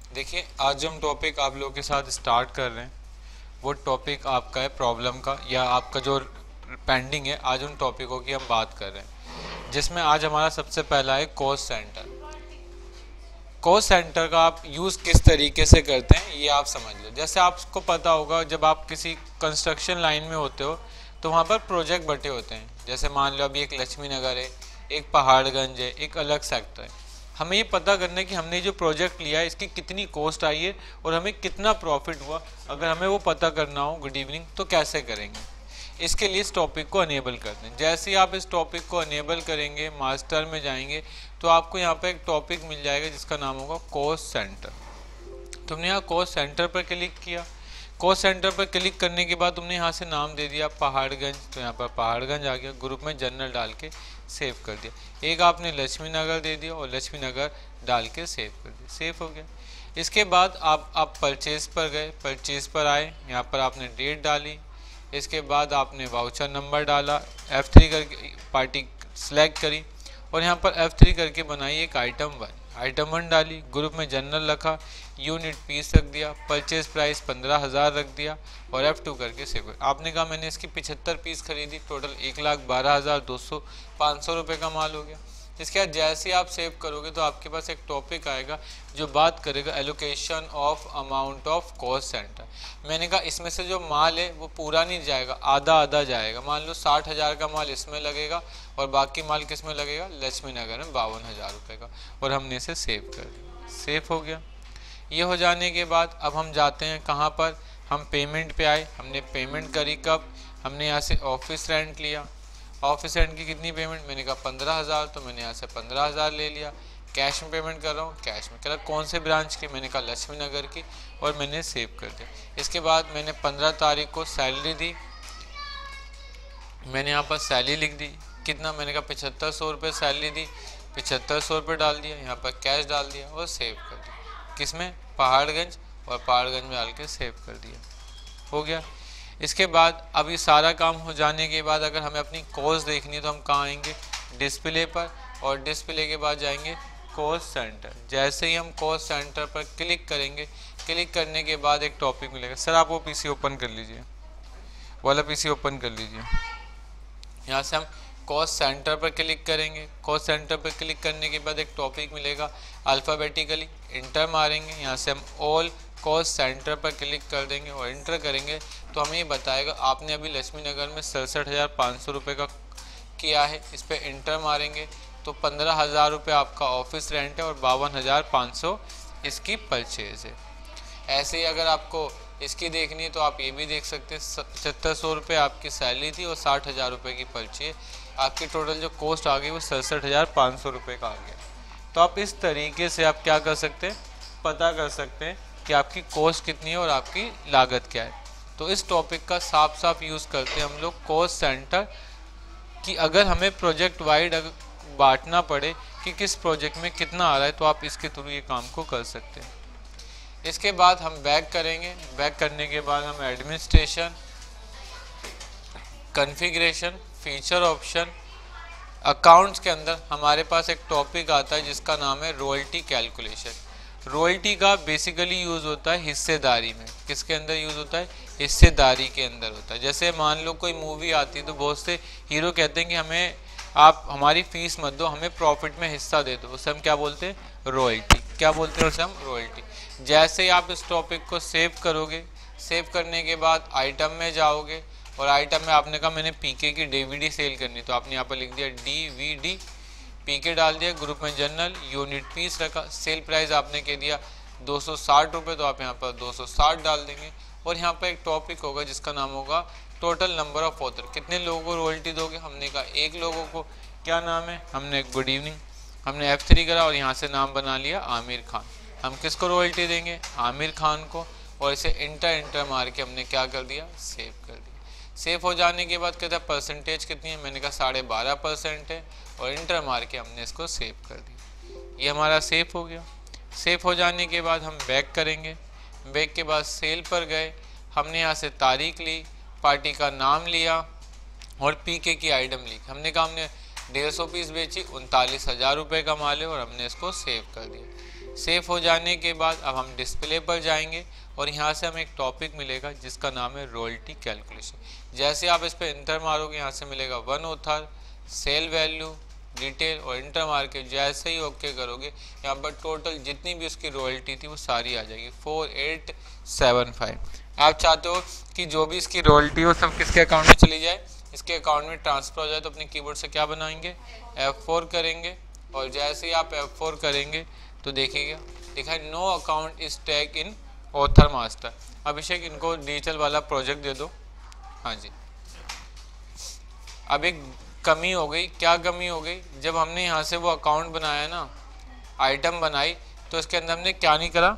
देखिए, आज जो हम टॉपिक आप लोगों के साथ स्टार्ट कर रहे हैं वो टॉपिक आपका है प्रॉब्लम का, या आपका जो पेंडिंग है। आज उन टॉपिकों की हम बात कर रहे हैं, जिसमें आज हमारा सबसे पहला है कॉस्ट सेंटर। कॉस्ट सेंटर का आप यूज़ किस तरीके से करते हैं ये आप समझ लो। जैसे आपको पता होगा, जब आप किसी कंस्ट्रक्शन लाइन में होते हो तो वहाँ पर प्रोजेक्ट बटे होते हैं। जैसे मान लो अभी एक लक्ष्मी नगर है, एक पहाड़गंज है, एक अलग सेक्टर है। हमें ये पता करना है कि हमने जो प्रोजेक्ट लिया है इसकी कितनी कॉस्ट आई है और हमें कितना प्रॉफिट हुआ। अगर हमें वो पता करना हो, गुड इवनिंग, तो कैसे करेंगे? इसके लिए इस टॉपिक को अनेबल करते हैं। जैसे ही आप इस टॉपिक को अनेबल करेंगे, मास्टर में जाएंगे, तो आपको यहाँ पे एक टॉपिक मिल जाएगा जिसका नाम होगा कॉस्ट सेंटर। तुमने यहाँ कॉस्ट सेंटर पर क्लिक किया। कॉस्ट सेंटर पर क्लिक करने के बाद तुमने यहाँ से नाम दे दिया पहाड़गंज, तो यहाँ पर पहाड़गंज आ गया। ग्रुप में जनरल डाल के सेव कर दिया। एक आपने लक्ष्मी नगर दे दिया और लक्ष्मी नगर डाल के सेव कर दिया, सेव हो गया। इसके बाद आप परचेज पर गए, परचेज पर आए, यहाँ पर आपने डेट डाली। इसके बाद आपने वाउचर नंबर डाला, F3 करके पार्टी सेलेक्ट करी और यहाँ पर F3 करके बनाई एक आइटम 1 डाली। ग्रुप में जनरल रखा, यूनिट पीस रख दिया, परचेज प्राइस 15,000 रख दिया और F2 करके सेव। आपने कहा मैंने इसकी 75 पीस खरीदी, टोटल 1,12,200 500 रुपये का माल हो गया। इसके बाद जैसे ही आप सेव करोगे तो आपके पास एक टॉपिक आएगा जो बात करेगा allocation of amount of cost centre. मैंने कहा इसमें से जो माल है वो पूरा नहीं जाएगा, आधा आधा जाएगा। मान लो 60,000 का माल इसमें लगेगा और बाकी माल किस में लगेगा? लक्ष्मी नगर में 52,000 रुपये का। और हमने इसे सेव कर दिया, सेव हो गया। ये हो जाने के बाद अब हम जाते हैं कहाँ पर? हम पेमेंट पे आए। हमने पेमेंट करी कब? हमने यहाँ से ऑफिस रेंट लिया। ऑफिस रेंट की कितनी पेमेंट? मैंने कहा 15,000, तो मैंने यहाँ से 15,000 ले लिया। कैश में पेमेंट कर रहा हूँ, कैश में। कह रहा कौन से ब्रांच की? मैंने कहा लक्ष्मी नगर की, और मैंने सेव कर दिया। इसके बाद मैंने 15 तारीख को सैलरी दी। मैंने यहाँ पर सैलरी लिख दी। कितना? मैंने कहा 7500 रुपये सैलरी दी, 7500 रुपये डाल दिया, यहाँ पर कैश डाल दिया और सेव कर दिया। किसमें? पहाड़गंज, और पहाड़गंज में डाल के सेव कर दिया, हो गया। इसके बाद अब ये सारा काम हो जाने के बाद अगर हमें अपनी कॉस्ट देखनी है तो हम कहाँ आएंगे? डिस्प्ले पर, और डिस्प्ले के बाद जाएंगे कॉस्ट सेंटर। जैसे ही हम कॉस्ट सेंटर पर क्लिक करेंगे, क्लिक करने के बाद एक टॉपिक मिलेगा। सर आप वो पीसी ओपन कर लीजिए, वाला पीसी ओपन कर लीजिए। यहाँ से हम कॉस्ट सेंटर पर क्लिक करेंगे। कॉस्ट सेंटर पर क्लिक करने के बाद एक टॉपिक मिलेगा, अल्फ़ाबेटिकली इंटर मारेंगे। यहाँ से हम ऑल कॉस्ट सेंटर पर क्लिक कर देंगे और इंटर करेंगे तो हमें ये बताएगा आपने अभी लक्ष्मी नगर में 67,500 रुपये का किया है। इस पर इंटर मारेंगे तो 15,000 रुपये आपका ऑफिस रेंट है और 52,500 इसकी परचेज है। ऐसे ही अगर आपको इसकी देखनी है तो आप ये भी देख सकते हैं, 7500 रुपये आपकी सैलरी थी और 60,000 रुपये की परचेज। आपकी टोटल जो कॉस्ट आ गई वो 67,500 रुपये का आ गया। तो आप इस तरीके से आप क्या कर सकते हैं? पता कर सकते हैं कि आपकी कॉस्ट कितनी है और आपकी लागत क्या है। तो इस टॉपिक का साफ साफ यूज़ करते हैं हम लोग कॉस्ट सेंटर कि अगर हमें प्रोजेक्ट वाइड बांटना पड़े कि किस प्रोजेक्ट में कितना आ रहा है तो आप इसके थ्रू ये काम को कर सकते हैं। इसके बाद हम बैक करेंगे। बैक करने के बाद हम administration, configuration, feature option, accounts के अंदर हमारे पास एक टॉपिक आता है जिसका नाम है रॉयल्टी कैलकुलेशन। रॉयल्टी का बेसिकली यूज़ होता है हिस्सेदारी में। किसके अंदर यूज़ होता है? हिस्सेदारी के अंदर होता है। जैसे मान लो कोई मूवी आती है तो बहुत से हीरो कहते हैं कि हमें आप हमारी फीस मत दो, हमें प्रॉफिट में हिस्सा दे दो। उसे हम क्या बोलते हैं? रॉयल्टी। क्या बोलते हैं उसे? हम रॉयल्टी। जैसे ही आप इस टॉपिक को सेव करोगे, सेव करने के बाद आइटम में जाओगे और आइटम में आपने कहा मैंने पीके की डीवीडी सेल करनी, तो आपने यहाँ पर लिख दिया डीवीडी, पीके डाल दिया। ग्रुप में जनरल, यूनिट पीस रखा, सेल प्राइस आपने कह दिया 260 रुपये, तो आप यहाँ पर 260 डाल देंगे। और यहाँ पर एक टॉपिक होगा जिसका नाम होगा टोटल नंबर ऑफ ऑथर। कितने लोगों को रॉयल्टी दोगे? हमने कहा एक लोगों को। क्या नाम है? हमने गुड इवनिंग, हमने F3 करा और यहाँ से नाम बना लिया आमिर खान। हम किसको रॉयल्टी देंगे? आमिर खान को। और इसे इंटर मार के हमने क्या कर दिया? सेव कर दिया। सेव हो जाने के बाद कहता है परसेंटेज कितनी है? मैंने कहा 12.5% है और इंटर मार के हमने इसको सेव कर दिया। ये हमारा सेव हो गया। सेव हो जाने के बाद हम बैक करेंगे। बैक के बाद सेल पर गए, हमने यहाँ से तारीख ली, पार्टी का नाम लिया और पीके की आइटम ली। हमने कहा हमने 150 पीस बेची, 39,000 रुपये का माल है और हमने इसको सेव कर दिया। सेव हो जाने के बाद अब हम डिस्प्ले पर जाएंगे और यहाँ से हमें एक टॉपिक मिलेगा जिसका नाम है रॉयल्टी कैलकुलेशन। जैसे आप इस पर इंटर मारोगे यहाँ से मिलेगा one author, sale value, detail और इंटर मार के जैसे ही ओके करोगे यहाँ पर टोटल जितनी भी उसकी रॉयल्टी थी वो सारी आ जाएगी 4875। आप चाहते हो कि जो भी इसकी रॉयल्टी हो सब किसके अकाउंट में चली जाए, इसके अकाउंट में ट्रांसफर हो जाए, तो अपने कीबोर्ड से क्या बनाएंगे F4 करेंगे और जैसे ही आप F4 करेंगे तो देखिएगा लिखा है no account is tag in author master. Abhishek इनको डिजिटल वाला प्रोजेक्ट दे दो। हाँ जी, अब एक कमी हो गई। क्या कमी हो गई, जब हमने यहाँ से वो अकाउंट बनाया ना, आइटम बनाई, तो इसके अंदर हमने क्या नहीं करा,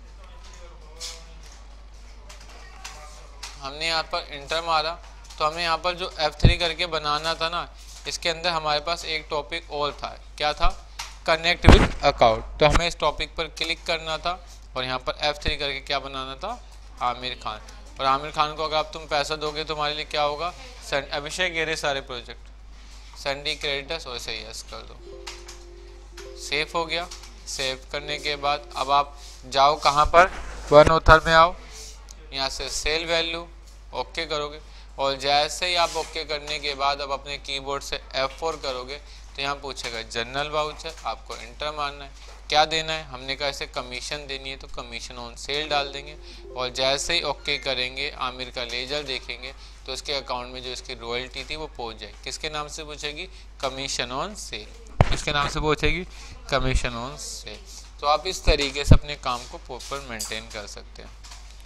हमने यहाँ पर इंटर मारा तो हमें यहाँ पर जो F3 करके बनाना था ना, इसके अंदर हमारे पास एक टॉपिक और था। क्या था, कनेक्ट विद अकाउंट। तो हमें इस टॉपिक पर क्लिक करना था और यहाँ पर F3 करके क्या बनाना था, आमिर खान। और आमिर खान को अगर आप तुम पैसा दोगे तो हमारे लिए क्या होगा, अभिषेक ये रहे सारे प्रोजेक्ट, संडी क्रेडिटर्स, और इसे यस कर दो। सेव हो गया। सेव करने के बाद अब आप जाओ कहाँ पर, वन ऑथर में आओ, यहाँ से सेल वैल्यू ओके करोगे और जैसे ही आप ओके करने के बाद अब अपने कीबोर्ड से F4 करोगे तो यहाँ पूछेगा जनरल वाउचर, आपको इंटर मारना है। क्या देना है, हमने कहा इसे कमीशन देनी है तो कमीशन ऑन सेल डाल देंगे और जैसे ही ओके करेंगे आमिर का लेजर देखेंगे तो उसके अकाउंट में जो इसकी रॉयल्टी थी वो पहुंच जाएगी। किसके नाम से पूछेगी, कमीशन ऑन सेल। किसके नाम से पूछेगी, कमीशन ऑन सेल। तो आप इस तरीके से अपने काम को प्रॉपर मेंटेन कर सकते हैं।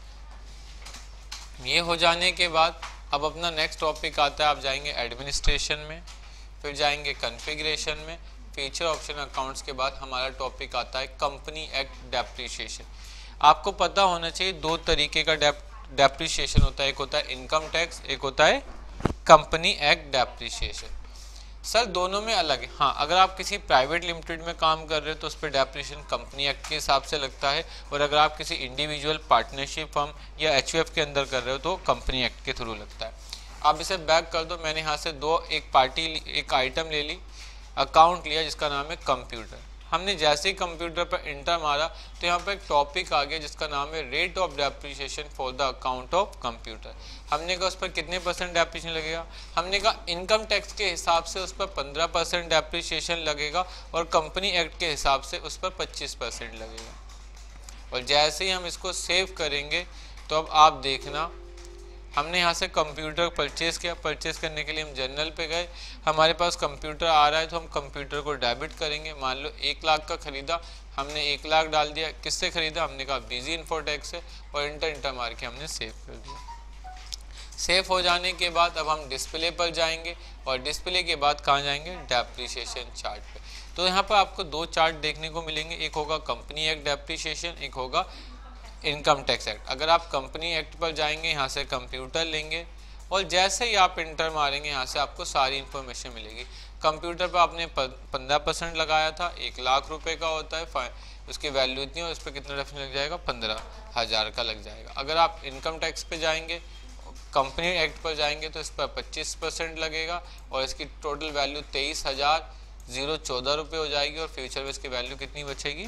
ये हो जाने के बाद अब अपना नेक्स्ट टॉपिक आता है, आप जाएंगे एडमिनिस्ट्रेशन में, फिर जाएंगे कॉन्फ़िगरेशन में, फीचर ऑप्शन अकाउंट्स के बाद हमारा टॉपिक आता है कंपनी एक्ट डेप्रिसिएशन। आपको पता होना चाहिए दो तरीके का डेप्रिसिएशन होता है, एक होता है इनकम टैक्स, एक होता है कंपनी एक्ट डेप्रिसिएशन। सर दोनों में अलग है। हाँ, अगर आप किसी प्राइवेट लिमिटेड में काम कर रहे हो तो उस पर डेप्रिसिएशन कंपनी एक्ट के हिसाब से लगता है, और अगर आप किसी इंडिविजुअल पार्टनरशिप फर्म या HUF के अंदर कर रहे हो तो कंपनी एक्ट के थ्रू लगता है। आप इसे बैक कर दो। मैंने यहाँ से एक आइटम ले ली, अकाउंट लिया जिसका नाम है कंप्यूटर। हमने जैसे ही कंप्यूटर पर इंटर मारा तो यहाँ पर एक टॉपिक आ गया जिसका नाम है rate of depreciation for the account of computer. हमने कहा उस पर कितने परसेंट डेप्रिसिएशन लगेगा, हमने कहा इनकम टैक्स के हिसाब से उस पर 15% डेप्रिसिएशन लगेगा और कंपनी एक्ट के हिसाब से उस पर 25% लगेगा। और जैसे ही हम इसको सेव करेंगे तो अब आप देखना, हमने यहाँ से कंप्यूटर परचेज़ किया। परचेज़ करने के लिए हम जनरल पे गए, हमारे पास कंप्यूटर आ रहा है तो हम कंप्यूटर को डेबिट करेंगे। मान लो 1 लाख का ख़रीदा, हमने 1 लाख डाल दिया। किससे ख़रीदा, हमने कहा बिजी इन्फोटेक से, और इंटर मार के हमने सेव कर दिया। सेव हो जाने के बाद अब हम डिस्प्ले पर जाएंगे और डिस्प्ले के बाद कहाँ जाएंगे, डेप्रिसिएशन चार्ट पे। तो यहाँ पर आपको 2 चार्ट देखने को मिलेंगे, एक होगा कंपनी एक्ट डेप्रिसिएशन, एक होगा इनकम टैक्स एक्ट। अगर आप कंपनी एक्ट पर जाएंगे, यहाँ से कंप्यूटर लेंगे और जैसे ही आप इंटर मारेंगे यहाँ से आपको सारी इन्फॉर्मेशन मिलेगी। कंप्यूटर पर आपने 15% लगाया था, 1 लाख रुपए का होता है, उसकी वैल्यू इतनी और उस पर कितना रेफरेंस लग जाएगा, 15,000 का लग जाएगा। अगर आप इनकम टैक्स पे जाएंगे, कंपनी एक्ट पर जाएंगे तो इस पर 25% लगेगा और इसकी टोटल वैल्यू 23,014 रुपये हो जाएगी और फ्यूचर में इसकी वैल्यू कितनी बचेगी,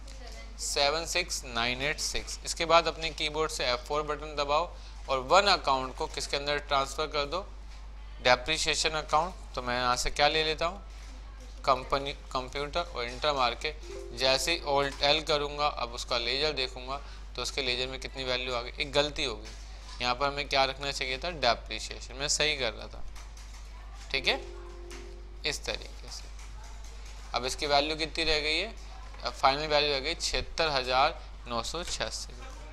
76986। इसके बाद अपने कीबोर्ड से F4 बटन दबाओ और वन अकाउंट को किसके अंदर ट्रांसफ़र कर दो, डेप्रिसिएशन अकाउंट। तो मैं यहाँ से क्या ले लेता हूँ, कंप्यूटर, और इंटर मार के जैसे ही Alt L करूँगा अब उसका लेजर देखूँगा तो उसके लेजर में कितनी वैल्यू आ गई। एक गलती हो गई, यहाँ पर हमें क्या रखना चाहिए था, डेप्रिसिएशन। मैं सही कर रहा था, ठीक है, इस तरीके से। अब इसकी वैल्यू कितनी रह गई है, फाइनल वैल्यू रह गई 76,986।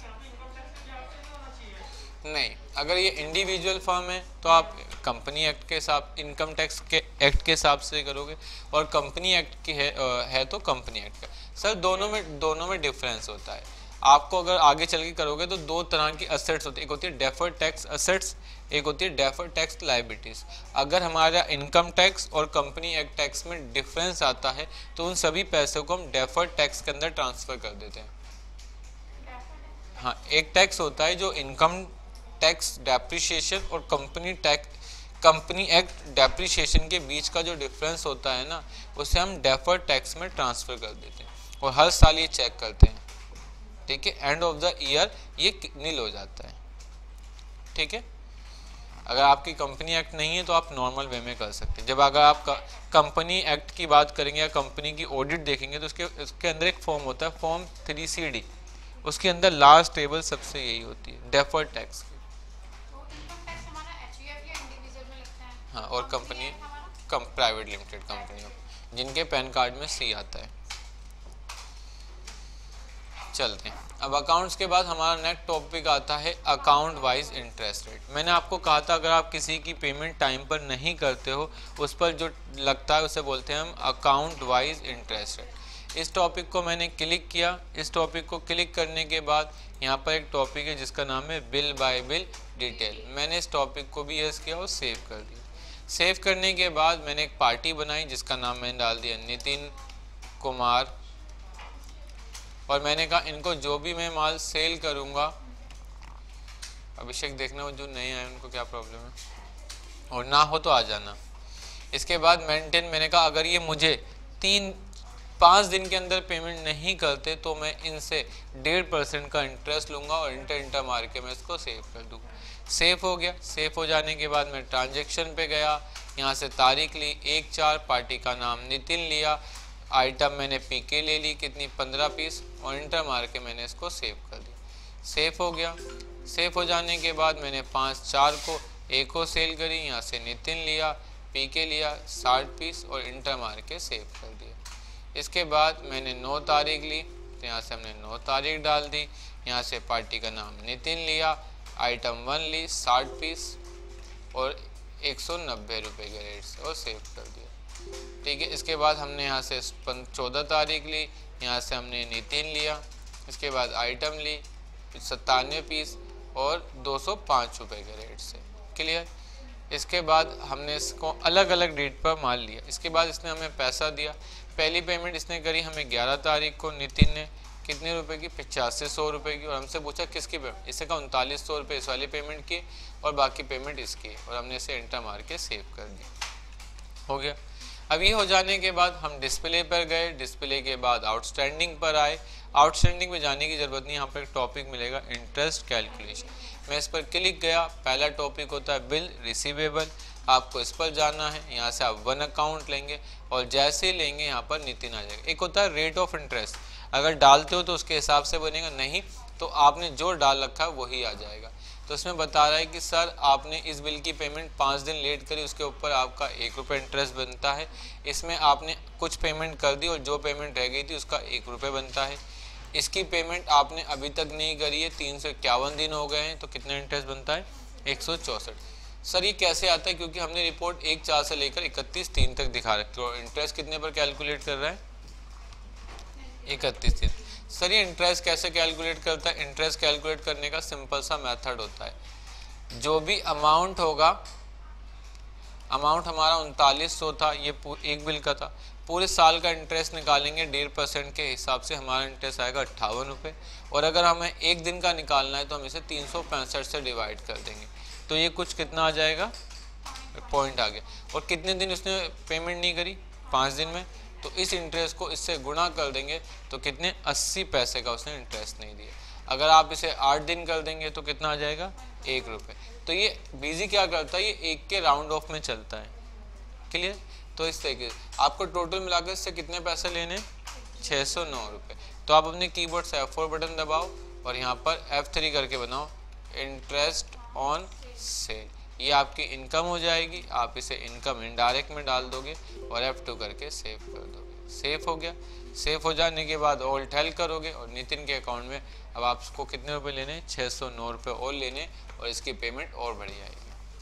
नहीं, अगर ये इंडिविजुअल फर्म है तो आप कंपनी एक्ट के हिसाब, इनकम टैक्स के एक्ट के हिसाब से करोगे, और कंपनी एक्ट की है तो कंपनी एक्ट का। सर दोनों में डिफरेंस होता है। आपको अगर आगे चल के करोगे तो 2 तरह की असेट्स होती है, एक होती है डेफर्ड टैक्स असेट्स, एक होती है डेफर्ड टैक्स लायबिलिटीज़। अगर हमारा इनकम टैक्स और कंपनी एक्ट टैक्स में डिफरेंस आता है तो उन सभी पैसों को हम डेफर्ड टैक्स के अंदर ट्रांसफ़र कर देते हैं। हाँ, एक टैक्स होता है जो इनकम टैक्स डेप्रिसिएशन और कंपनी एक्ट डेप्रिसिएशन के बीच का जो डिफरेंस होता है ना, उसे हम डेफर्ड टैक्स में ट्रांसफ़र कर देते हैं। और हर साल ये चेक करते हैं, ठीक है। एंड ऑफ द ईयर ये नील हो जाता है, ठीक है। अगर आपकी कंपनी एक्ट नहीं है तो आप नॉर्मल वे में कर सकते हैं। जब अगर आप कंपनी एक्ट की बात करेंगे या कंपनी की ऑडिट देखेंगे तो उसके अंदर एक फॉर्म होता है, फॉर्म 3CD, उसके अंदर लास्ट टेबल सबसे यही होती है, डेफर्ड टैक्स की। हाँ, और कंपनी प्राइवेट लिमिटेड कंपनी जिनके पैन कार्ड में C आता है। चलते हैं अब अकाउंट्स के बाद हमारा नेक्स्ट टॉपिक आता है अकाउंट वाइज इंटरेस्ट रेट। मैंने आपको कहा था अगर आप किसी की पेमेंट टाइम पर नहीं करते हो उस पर जो लगता है उसे बोलते हैं हम अकाउंट वाइज इंटरेस्ट रेट। इस टॉपिक को मैंने क्लिक किया। इस टॉपिक को क्लिक करने के बाद यहाँ पर एक टॉपिक है जिसका नाम है बिल बाय बिल डिटेल। मैंने इस टॉपिक को भी यूज़ किया और सेव कर दिया। सेव करने के बाद मैंने एक पार्टी बनाई जिसका नाम मैंने डाल दिया नितिन कुमार, और मैंने कहा इनको जो भी मैं माल सेल करूँगा, अभिषेक देखना जो नए आए उनको क्या प्रॉब्लम है, और ना हो तो आ जाना। इसके बाद मेंटेन, मैंने कहा अगर ये मुझे 3-5 दिन के अंदर पेमेंट नहीं करते तो मैं इनसे 1.5% का इंटरेस्ट लूँगा और इंटर मार के मैं इसको सेव कर दूँगा। सेव हो गया। सेव हो जाने के बाद मैं ट्रांजेक्शन पे गया, यहाँ से तारीख ली 1/4, पार्टी का नाम नितिन लिया, आइटम मैंने पीके ले ली कितनी 15 पीस, और इंटर मार के मैंने इसको सेव कर दिया। सेव हो गया। सेव हो जाने के बाद मैंने 5/4 को एक को सेल करी, यहाँ से नितिन लिया, पीके लिया 60 पीस और इंटर मार के सेव कर दिया। इसके बाद मैंने 9 तारीख ली तो यहाँ से हमने 9 तारीख डाल दी, यहाँ से पार्टी का नाम नितिन लिया, आइटम 1 ली 60 पीस और 190 रुपये के रेट से और सेव कर दिया, ठीक है। इसके बाद हमने यहाँ से 14 तारीख ली, यहाँ से हमने नितिन लिया, इसके बाद आइटम ली 97 पीस और 205 रुपये के रेट से, क्लियर। इसके बाद हमने इसको अलग अलग डेट पर माल लिया। इसके बाद इसने हमें पैसा दिया। पहली पेमेंट इसने करी हमें 11 तारीख को, नितिन ने कितने रुपए की 8500 रुपये की, और हमसे पूछा किसकी पेमेंट, इससे कहा 3900 रुपये इस वाली पेमेंट की और बाकी पेमेंट इसकी, और हमने इसे एंटर मार के सेव कर दिया, हो गया। अब ये हो जाने के बाद हम डिस्प्ले पर गए। डिस्प्ले के बाद आउटस्टैंडिंग पर आए। आउटस्टैंडिंग में जाने की ज़रूरत नहीं, यहाँ पर एक टॉपिक मिलेगा इंटरेस्ट कैलकुलेशन। मैं इस पर क्लिक गया। पहला टॉपिक होता है बिल रिसीवेबल, आपको इस पर जाना है। यहाँ से आप 1 अकाउंट लेंगे और जैसे ही लेंगे यहाँ पर नितिन आ जाएगा। एक होता है रेट ऑफ इंटरेस्ट, अगर डालते हो तो उसके हिसाब से बनेगा, नहीं तो आपने जो डाल रखा है वही आ जाएगा। तो इसमें बता रहा है कि सर आपने इस बिल की पेमेंट 5 दिन लेट करी, उसके ऊपर आपका 1 रुपये इंटरेस्ट बनता है। इसमें आपने कुछ पेमेंट कर दी और जो पेमेंट रह गई थी उसका 1 रुपये बनता है। इसकी पेमेंट आपने अभी तक नहीं करी है, 351 दिन हो गए हैं, तो कितना इंटरेस्ट बनता है 164। सर ये कैसे आता है, क्योंकि हमने रिपोर्ट 1/4 से लेकर 31/3 तक दिखा रखी है और इंटरेस्ट कितने पर कैलकुलेट कर रहा है 31/3। सर ये इंटरेस्ट कैसे कैलकुलेट करता है, इंटरेस्ट कैलकुलेट करने का सिंपल सा मेथड होता है। जो भी अमाउंट होगा, अमाउंट हमारा 3900 था, ये एक बिल का था, पूरे साल का इंटरेस्ट निकालेंगे 1.5% के हिसाब से, हमारा इंटरेस्ट आएगा 58 रुपये। और अगर हमें एक दिन का निकालना है तो हम इसे 365 से डिवाइड कर देंगे, तो ये कुछ कितना आ जाएगा, पॉइंट आ गया। और कितने दिन उसने पेमेंट नहीं करी, 5 दिन में, तो इस इंटरेस्ट को इससे गुणा कर देंगे तो कितने 80 पैसे का उसने इंटरेस्ट नहीं दिया। अगर आप इसे 8 दिन कर देंगे तो कितना आ जाएगा 1 रुपये। तो ये बीजी क्या करता है, ये 1 के राउंड ऑफ में चलता है, क्लियर। तो इस तरीके से आपको टोटल मिलाकर इससे कितने पैसे लेने, 609 रुपये। तो आप अपने कीबोर्ड से F4 बटन दबाओ और यहाँ पर F3 करके बनाओ इंटरेस्ट ऑन सेल, ये आपकी इनकम हो जाएगी। आप इसे इनकम इनडायरेक्ट में डाल दोगे और F2 करके सेव कर दोगे। सेव हो गया। सेव हो जाने के बाद ऑल्ट हेल करोगे और नितिन के अकाउंट में अब आपको कितने रुपए लेने, 609 रुपये और लेने, और इसकी पेमेंट और बढ़ जाएगी।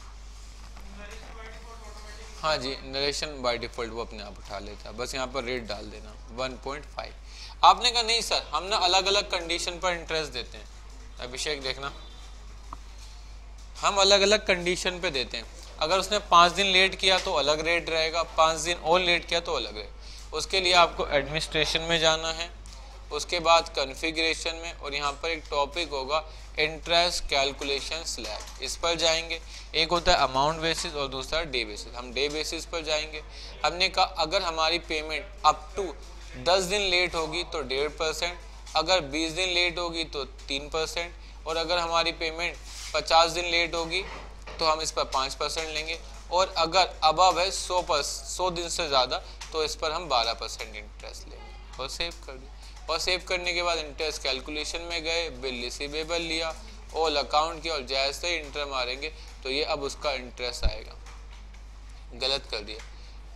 हाँ जी, नरेशन बाय डिफ़ॉल्ट वो अपने आप उठा लेता है, बस यहाँ पर रेट डाल देना 1.5। आपने कहा नहीं सर हम ना अलग अलग कंडीशन पर इंटरेस्ट देते हैं। अभिषेक देखना, हम अलग अलग कंडीशन पे देते हैं। अगर उसने 5 दिन लेट किया तो अलग रेट रहेगा, 5 दिन और लेट किया तो अलग रहेगा। उसके लिए आपको एडमिनिस्ट्रेशन में जाना है, उसके बाद कॉन्फ़िगरेशन में, और यहाँ पर एक टॉपिक होगा इंटरेस्ट कैलकुलेशन स्लैब, इस पर जाएंगे। एक होता है अमाउंट बेसिस और दूसरा डे बेसिस। हम डे बेसिस पर जाएंगे। हमने कहा अगर हमारी पेमेंट अप टू 10 दिन लेट होगी तो 1.5%, अगर 20 दिन लेट होगी तो 3%, और अगर हमारी पेमेंट 50 दिन लेट होगी तो हम इस पर 5% लेंगे, और अगर अबव है 100 दिन से ज़्यादा तो इस पर हम 12% इंटरेस्ट लेंगे। और सेव कर दिया। और सेव करने के बाद इंटरेस्ट कैलकुलेशन में गए, बिल रिसीवेबल लिया, ऑल अकाउंट किया, और जैसे ही इंटर मारेंगे तो ये अब उसका इंटरेस्ट आएगा। गलत कर दिया।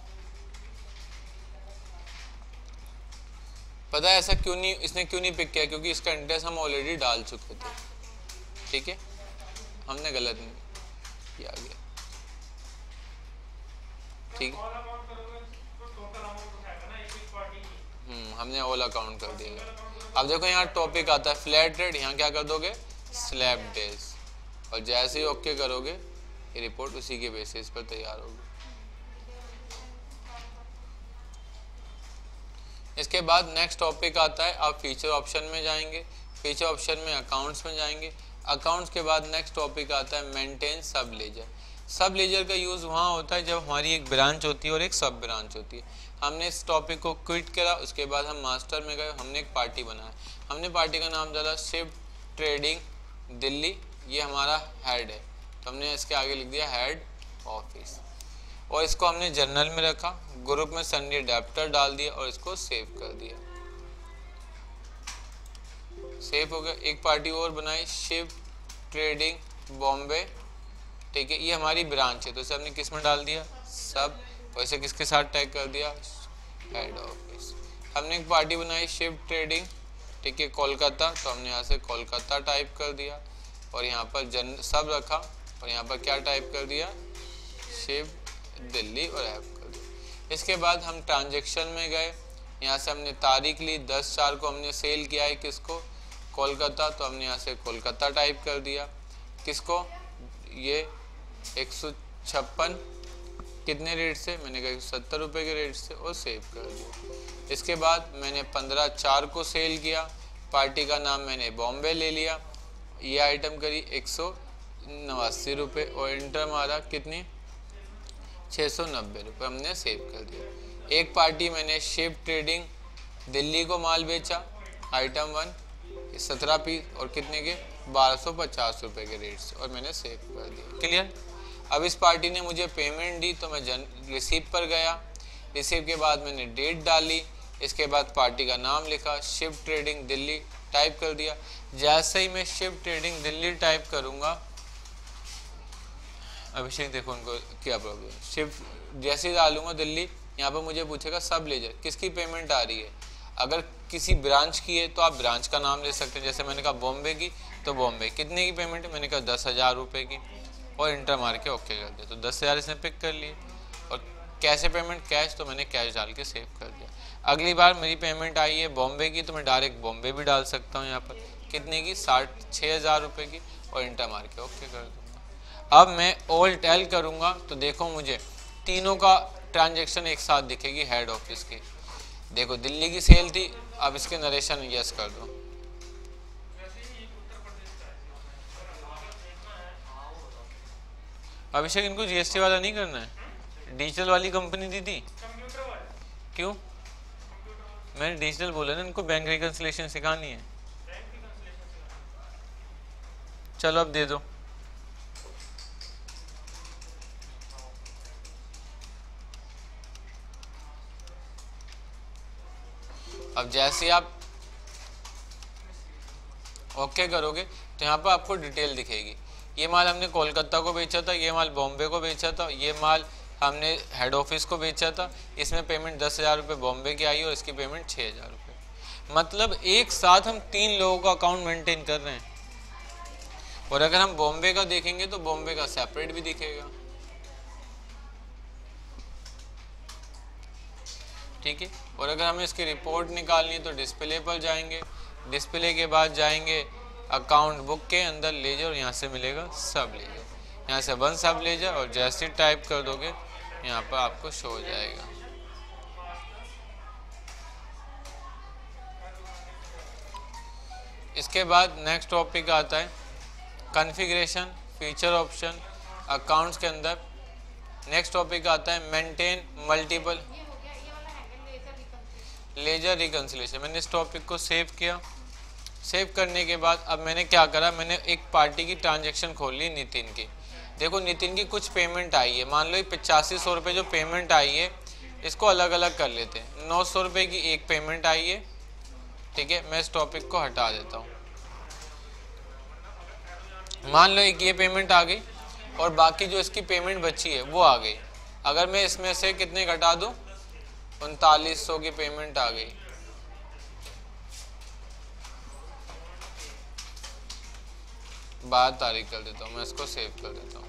पता है ऐसा क्यों नहीं, इसने क्यों नहीं पिक किया? क्योंकि इसका इंटरेस्ट हम ऑलरेडी डाल चुके थे। ठीक है, हमने गलत नहीं किया गया। ठीक है, हमने ऑल अकाउंट कर दिया। अब देखो यहाँ टॉपिक आता है फ्लैट रेट, यहाँ क्या कर दोगे? स्लैब डेज, और जैसे ही ओके करोगे ये रिपोर्ट उसी के बेसिस पर तैयार होगी। इसके बाद नेक्स्ट टॉपिक आता है, आप फीचर ऑप्शन में जाएंगे, फीचर ऑप्शन में अकाउंट्स में जाएंगे, अकाउंट्स के बाद नेक्स्ट टॉपिक आता है मेंटेन सब लेजर। सब लेजर का यूज़ वहाँ होता है जब हमारी एक ब्रांच होती है और एक सब ब्रांच होती है। हमने इस टॉपिक को क्विट करा, उसके बाद हम मास्टर में गए, हमने एक पार्टी बनाया, हमने पार्टी का नाम डाला शिफ्ट ट्रेडिंग दिल्ली, ये हमारा हेड है, तो हमने इसके आगे लिख दिया हेड ऑफिस, और इसको हमने जर्नल में रखा, ग्रुप में सन्नी अडेप्टर डाल दिया और इसको सेव कर दिया। सेव हो गया। एक पार्टी और बनाई शिफ्ट ट्रेडिंग बॉम्बे, ठीक है, ये हमारी ब्रांच है तो इसे हमने किस में डाल दिया? सब, और इसे किसके साथ टैग कर दिया? Head office. हमने एक पार्टी बनाई शिफ्ट ट्रेडिंग, ठीक है, कोलकाता, तो हमने यहाँ से कोलकाता टाइप कर दिया, और यहाँ पर सब रखा, और यहाँ पर क्या टाइप कर दिया? शिफ्ट दिल्ली, और ऐप कर दिया। इसके बाद हम ट्रांजेक्शन में गए, यहाँ से हमने तारीख ली, 10/4 को हमने सेल किया है किसको? कोलकाता, तो हमने यहाँ से कोलकाता टाइप कर दिया। किसको? ये 156 कितने रेट से? मैंने कहा 170 रुपये के रेट से, और सेव कर दिया। इसके बाद मैंने 15/4 को सेल किया, पार्टी का नाम मैंने बॉम्बे ले लिया, ये आइटम करी 189 रुपये, और इंटर मारा कितनी? 690 रुपये, हमने सेव कर दिया। एक पार्टी मैंने शिफ्ट ट्रेडिंग दिल्ली को माल बेचा, आइटम 1 17 पीस, और कितने के? 1250 रुपये के रेट से, और मैंने सेव कर दिया। क्लियर? अब इस पार्टी ने मुझे पेमेंट दी तो मैं रिसीव पर गया, रिसीव के बाद मैंने डेट डाली, इसके बाद पार्टी का नाम लिखा, शिफ्ट ट्रेडिंग दिल्ली टाइप कर दिया। जैसे ही मैं शिफ्ट ट्रेडिंग दिल्ली टाइप करूँगा, अभिषेक देखो उनको क्या प्रॉब्लम है, शिफ्ट जैसे ही डालूंगा दिल्ली, यहाँ पर मुझे पूछेगा सब लेजर किसकी पेमेंट आ रही है। अगर किसी ब्रांच की है तो आप ब्रांच का नाम ले सकते हैं, जैसे मैंने कहा बॉम्बे की, तो बॉम्बे कितने की पेमेंट है? मैंने कहा 10,000 रुपये की, और इंटर मार के ओके कर दिया, तो 10,000 इसने पिक कर लिए। और कैसे पेमेंट? कैश, तो मैंने कैश डाल के सेव कर दिया। अगली बार मेरी पेमेंट आई है बॉम्बे की, तो मैं डायरेक्ट बॉम्बे भी डाल सकता हूँ, यहाँ पर कितने की? 6,000 रुपये की, और इंटर मार के ओके कर दूँगा। अब मैं ऑल टेल करूँगा तो देखो मुझे तीनों का ट्रांजेक्शन एक साथ दिखेगी हेड ऑफिस की। देखो दिल्ली की सेल थी, अब इसके नरेशन यस कर दो। अभिषेक इनको जीएसटी वाला नहीं करना है, डिजिटल वाली कंपनी दी थी। क्यों? मैंने डिजिटल बोला ना, इनको बैंक रिकंसिलेशन सिखानी है। चलो अब दे दो। अब जैसे आप ओके करोगे तो यहाँ पर आपको डिटेल दिखेगी। ये माल हमने कोलकाता को बेचा था, ये माल बॉम्बे को बेचा था, ये माल हमने हेड ऑफिस को बेचा था। इसमें पेमेंट 10,000 रुपये बॉम्बे की आई और इसकी पेमेंट 6,000 रुपये। मतलब एक साथ हम 3 लोगों का अकाउंट मेंटेन कर रहे हैं। और अगर हम बॉम्बे का देखेंगे तो बॉम्बे का सेपरेट भी दिखेगा। ठीक है। और अगर हमें इसकी रिपोर्ट निकालनी है तो डिस्प्ले पर जाएंगे, डिस्प्ले के बाद जाएंगे अकाउंट बुक के अंदर लेजर, और यहाँ से मिलेगा सब लेजर, यहाँ से 1 सब लेजर, और जैसे टाइप कर दोगे यहाँ पर आपको शो हो जाएगा। इसके बाद नेक्स्ट टॉपिक आता है कॉन्फ़िगरेशन, फीचर ऑप्शन, अकाउंट्स के अंदर। नेक्स्ट टॉपिक आता है मेंटेन मल्टीपल। Laser reconciliation. मैंने इस टॉपिक को सेव किया। सेव करने के बाद अब मैंने क्या करा, मैंने एक पार्टी की ट्रांजैक्शन खोल ली नितिन की। देखो नितिन की कुछ पेमेंट आई है, मान लो ये 8500 रुपये जो पेमेंट आई है इसको अलग अलग कर लेते हैं। 900 रुपये की एक पेमेंट आई है, ठीक है। मैं इस टॉपिक को हटा देता हूँ। मान लो एक ये पेमेंट आ गई और बाकी जो इसकी पेमेंट बची है वो आ गई। अगर मैं इसमें से कितने घटा दूँ, 3900 की पेमेंट आ गई। बारह तारीख कर देता हूँ, मैं इसको सेव कर देता हूँ।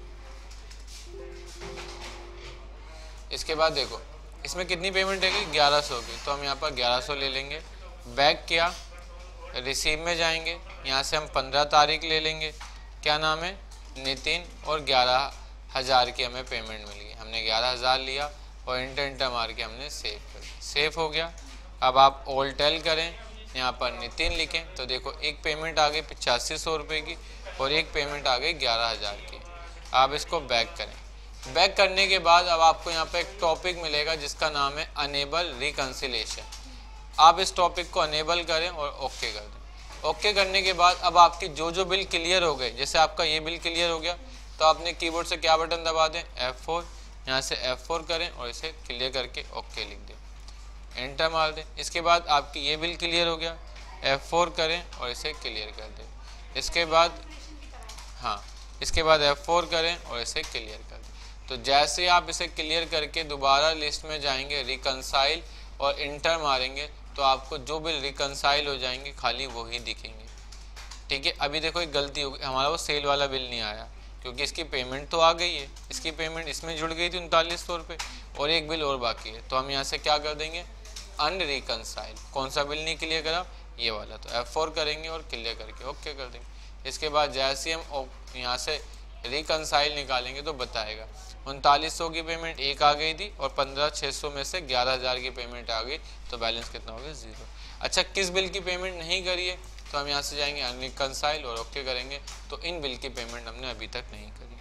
इसके बाद देखो इसमें कितनी पेमेंट है, 1100 की, तो हम यहाँ पर 1100 ले लेंगे। बैक किया, रिसीव में जाएंगे, यहाँ से हम 15 तारीख ले लेंगे, क्या नाम है, नितिन, और 11,000 की हमें पेमेंट मिल गई। हमने 11,000 लिया और इंटर मार के हमने सेव कर दिया। सेव हो गया। अब आप ऑल टेल करें, यहाँ पर नितिन लिखें तो देखो एक पेमेंट आ गई 8500 रुपये की और एक पेमेंट आ गई 11,000 की। आप इसको बैक करें। बैक करने के बाद अब आपको यहाँ पे एक टॉपिक मिलेगा जिसका नाम है अनेबल रिकंसिलिएशन। आप इस टॉपिक को अनेबल करें और ओके कर दें। ओके करने के बाद अब आपकी जो बिल क्लियर हो गए, जैसे आपका ये बिल क्लियर हो गया तो आपने कीबोर्ड से क्या बटन दबा दें, F4। यहाँ से F4 करें और इसे क्लियर करके ओके लिख दें, एंटर मार दें। इसके बाद आपकी ये बिल क्लियर हो गया, F4 करें और इसे क्लियर कर दें। इसके बाद इसके बाद F4 करें और इसे क्लियर कर दें। तो जैसे आप इसे क्लियर करके दोबारा लिस्ट में जाएंगे, रिकंसाइल और इंटर मारेंगे तो आपको जो बिल रिकंसाइल हो जाएंगे खाली वो ही दिखेंगे, ठीक है। अभी देखो एक गलती हो गई, हमारा वो सेल वाला बिल नहीं आया क्योंकि इसकी पेमेंट तो आ गई है, इसकी पेमेंट इसमें जुड़ गई थी 3900 रुपये और एक बिल और बाकी है। तो हम यहाँ से क्या कर देंगे, अनरिकंसाइल। कौन सा बिल नहीं क्लियर करा, ये वाला, तो F4 करेंगे और क्लियर करके ओके कर देंगे। इसके बाद जैसे हम यहाँ से रिकंसाइल निकालेंगे तो बताएगा 3900 की पेमेंट एक आ गई थी और 15,600 में से 11,000 की पेमेंट आ गई, तो बैलेंस कितना हो गया, 0। अच्छा, किस बिल की पेमेंट नहीं करी है, तो हम यहाँ से जाएंगे अनरिकंसाइल और ओके करेंगे, तो इन बिल की पेमेंट हमने अभी तक नहीं करी,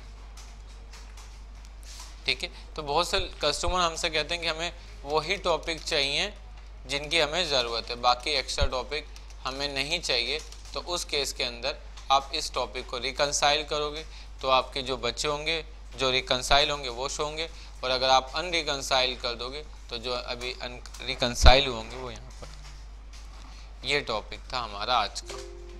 ठीक है। तो बहुत से कस्टमर हमसे कहते हैं कि हमें वही टॉपिक चाहिए जिनकी हमें ज़रूरत है, बाकी एक्स्ट्रा टॉपिक हमें नहीं चाहिए। तो उस केस के अंदर आप इस टॉपिक को रिकंसाइल करोगे तो आपके जो बच्चे होंगे जो रिकंसाइल होंगे वो शो होंगे, और अगर आप अनरिकंसाइल कर दोगे तो जो अभी अनरिकंसाइल होंगे वो यहाँ पर। ये टॉपिक था हमारा आज का।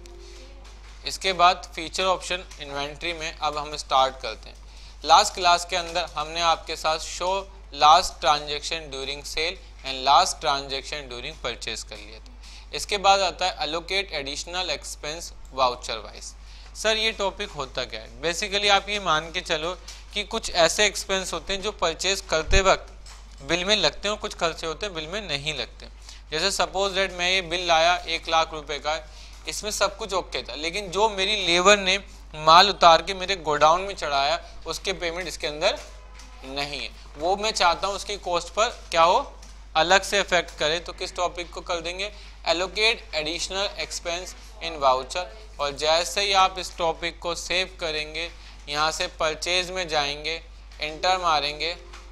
इसके बाद फीचर ऑप्शन इन्वेंट्री में अब हम स्टार्ट करते हैं। लास्ट क्लास के अंदर हमने आपके साथ show last transaction during sale and last transaction during purchase कर लिया था। इसके बाद आता है allocate additional expense voucher wise. Sir ये टॉपिक होता क्या है, बेसिकली आप ये मान के चलो कि कुछ ऐसे एक्सपेंस होते हैं जो परचेज करते वक्त बिल में लगते हैं और कुछ खर्चे होते हैं बिल में नहीं लगते। जैसे सपोज दैट मैं ये बिल लाया 1 लाख रुपए का, इसमें सब कुछ ओके था, लेकिन जो मेरी लेबर ने माल उतार के मेरे गोडाउन में चढ़ाया उसके पेमेंट इसके अंदर नहीं है, वो मैं चाहता हूँ उसकी कॉस्ट पर क्या हो, अलग से इफेक्ट करे। तो किस टॉपिक को कर देंगे, allocate additional expense in voucher. और जैसे ही आप इस टॉपिक को सेव करेंगे, यहाँ से परचेज में जाएंगे, एंटर मारेंगे,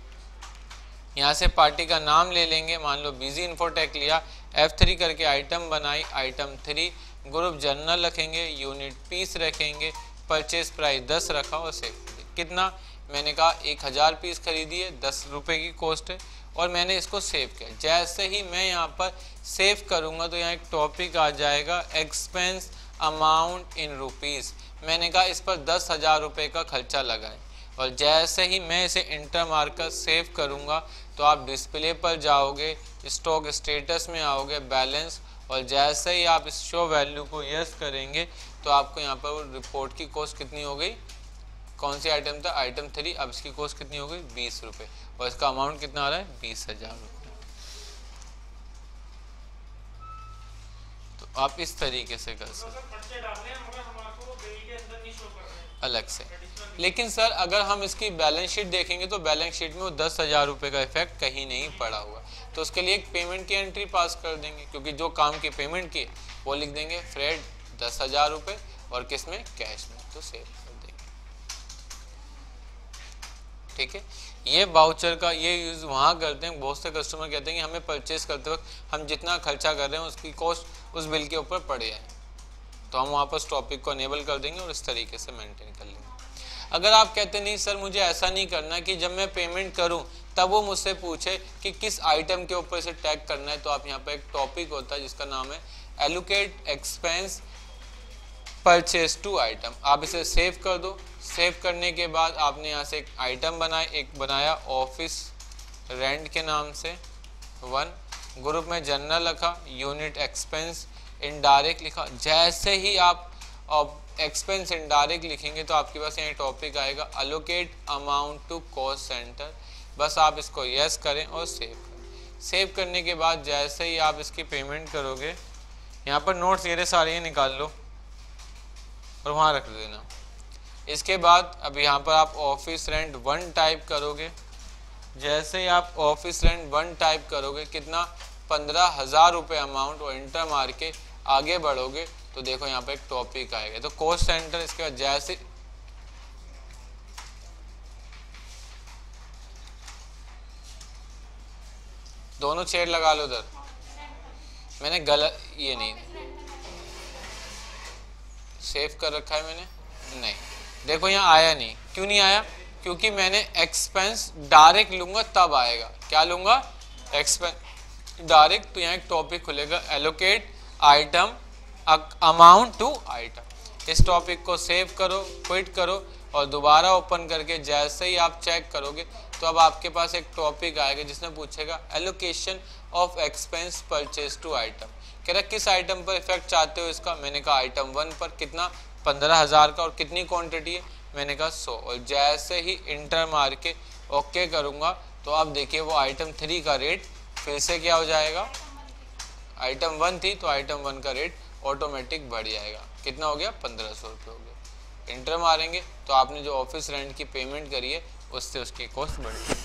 यहाँ से पार्टी का नाम ले लेंगे, मान लो बिजी इन्फोटेक लिया, F3 करके आइटम बनाई, आइटम 3, ग्रुप जनरल रखेंगे, यूनिट पीस रखेंगे, परचेज प्राइस 10 रखा और सेव कर दिया। कितना, मैंने कहा 1000 पीस खरीदी है, 10 रुपये की कॉस्ट है और मैंने इसको सेव किया। जैसे ही मैं यहाँ पर सेव करूँगा तो यहाँ एक टॉपिक आ जाएगा एक्सपेंस अमाउंट इन रुपीज़। मैंने कहा इस पर 10,000 रुपये का खर्चा लगा है, और जैसे ही मैं इसे इंटर मारकर सेव करूँगा तो आप डिस्प्ले पर जाओगे, स्टॉक स्टेटस में आओगे, बैलेंस, और जैसे ही आप इस शो वैल्यू को यस करेंगे तो आपको यहाँ पर वो रिपोर्ट की कॉस्ट कितनी हो गई, कौन सी आइटम था, आइटम 3, अब इसकी कॉस्ट कितनी हो गई, 20 रुपये, और इसका अमाउंट कितना आ रहा है, 20,000 रुपये। तो आप इस तरीके से कर सकते अलग से। लेकिन सर अगर हम इसकी बैलेंस शीट देखेंगे तो बैलेंस शीट में वो 10,000 रुपये का इफेक्ट कहीं नहीं पड़ा हुआ, तो उसके लिए एक पेमेंट की एंट्री पास कर देंगे, क्योंकि जो काम की पेमेंट की वो लिख देंगे फ्रेड 10,000 रुपये, और किस में, कैश में, तो सेव कर देंगे। ठीक है, ये वाउचर का ये यूज़ वहाँ करते हैं, बहुत से कस्टमर कहते हैं कि हमें परचेस करते वक्त हम जितना खर्चा कर रहे हैं उसकी कॉस्ट उस बिल के ऊपर पड़े है, तो हम वहाँ पर उस टॉपिक को अनेबल कर देंगे और इस तरीके से मेंटेन कर लेंगे। अगर आप कहते नहीं सर मुझे ऐसा नहीं करना कि जब मैं पेमेंट करूं तब वो मुझसे पूछे कि किस आइटम के ऊपर से टैग करना है, तो आप यहाँ पर एक टॉपिक होता है जिसका नाम है allocate expense purchase to item. आप इसे सेव कर दो। सेव करने के बाद आपने यहाँ से एक आइटम बनाया ऑफिस रेंट के नाम से 1, ग्रुप में जनरल रखा, यूनिट एक्सपेंस इनडायरेक्ट लिखा। जैसे ही आप एक्सपेंस इनडायरेक्ट लिखेंगे तो आपके पास यहाँ टॉपिक आएगा allocate amount to cost centre. बस आप इसको यस करें और सेव करें। सेव करने के बाद जैसे ही आप इसकी पेमेंट करोगे, यहाँ पर नोट्स ये सारे निकाल लो और वहाँ रख देना। इसके बाद अब यहाँ पर आप ऑफिस रेंट 1 टाइप करोगे। जैसे ही आप ऑफिस रेंट 1 टाइप करोगे, कितना 15,000 रुपये अमाउंट, और इंटर मार के आगे बढ़ोगे तो देखो यहाँ पे एक टॉपिक आएगा, तो कॉस्ट सेंटर। इसके बाद जैसे दोनों चेयर लगा लो उधर, मैंने गलत ये नहीं सेव कर रखा है मैंने, नहीं देखो यहाँ आया नहीं। क्यों नहीं आया? क्योंकि मैंने एक्सपेंस डायरेक्ट लूंगा तब आएगा। क्या लूंगा? Expense direct. तो यहाँ एक टॉपिक खुलेगा allocate item amount to item. इस टॉपिक को सेव करो, क्विट करो और दोबारा ओपन करके जैसे ही आप चेक करोगे तो अब आपके पास एक टॉपिक आएगा जिसमें पूछेगा allocation of expense purchase to item. कह रहा किस आइटम पर इफेक्ट चाहते हो इसका? मैंने कहा आइटम 1 पर। कितना? 15,000 का। और कितनी क्वांटिटी है? मैंने कहा 100। और जैसे ही इंटर मार के ओके करूँगा तो आप देखिए वो आइटम 3 का रेट फिर से क्या हो जाएगा, आइटम 1 थी तो आइटम 1 का रेट ऑटोमेटिक बढ़ जाएगा। कितना हो गया? 1500 रुपये हो गया। इंटर मारेंगे तो आपने जो ऑफिस रेंट की पेमेंट करी है उससे उसकी कॉस्ट बढ़ गई।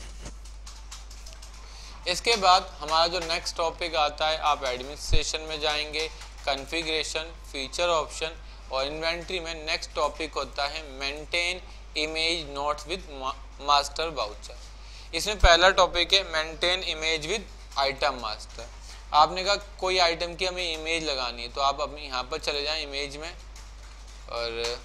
इसके बाद हमारा जो नेक्स्ट टॉपिक आता है, आप एडमिनिस्ट्रेशन में जाएंगे, कॉन्फ़िगरेशन, फीचर ऑप्शन और इन्वेंट्री में नेक्स्ट टॉपिक होता है maintain image notes with master voucher. इसमें पहला टॉपिक है maintain image with item master. आपने कहा कोई आइटम की हमें इमेज लगानी है तो आप अपने यहाँ पर चले जाएं इमेज में और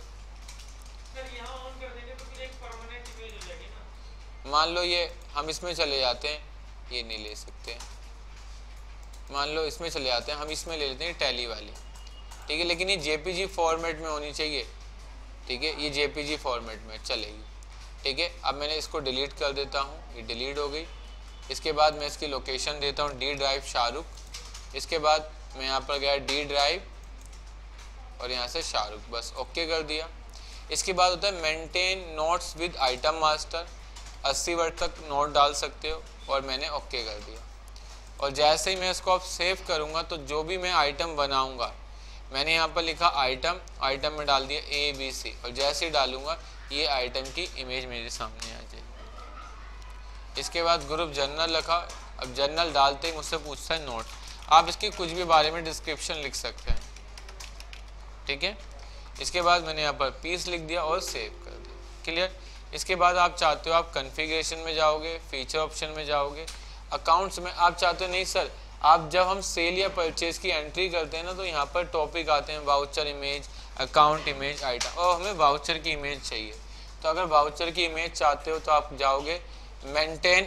मान लो ये हम इसमें चले जाते हैं, ये नहीं ले सकते, मान लो इसमें चले जाते हैं, हम इसमें ले लेते हैं टैली वाली, ठीक है, लेकिन ये जेपीजी फॉर्मेट में होनी चाहिए, ठीक है, ये जेपीजी फॉर्मेट में चलेगी, ठीक है। अब मैंने इसको डिलीट कर देता हूँ, ये डिलीट हो गई। इसके बाद मैं इसकी लोकेशन देता हूँ डी ड्राइव शाहरुख। इसके बाद मैं यहाँ पर गया डी ड्राइव और यहाँ से शाहरुख, बस ओके कर दिया। इसके बाद होता है maintain notes with item master, 80 word तक नोट डाल सकते हो और मैंने ओके कर दिया। और जैसे ही मैं इसको अब सेव करूँगा तो जो भी मैं आइटम बनाऊँगा, मैंने यहाँ पर लिखा आइटम, आइटम में डाल दिया ABC और जैसे ही डालूँगा ये आइटम की इमेज मेरे सामने आ जाएगी। इसके बाद ग्रुप जनरल रखा। अब जनरल डालते ही मुझसे पूछता है नोट, आप इसके कुछ भी बारे में डिस्क्रिप्शन लिख सकते हैं, ठीक है। इसके बाद मैंने यहाँ पर पीस लिख दिया और सेव कर दिया, क्लियर। इसके बाद आप चाहते हो आप कॉन्फ़िगरेशन में जाओगे, फीचर ऑप्शन में जाओगे, अकाउंट्स में आप चाहते हो नहीं सर आप जब हम सेल या परचेज की एंट्री करते हैं ना तो यहाँ पर टॉपिक आते हैं voucher image, account image, item, और हमें वाउचर की इमेज चाहिए। तो अगर वाउचर की इमेज चाहते हो तो आप जाओगे maintain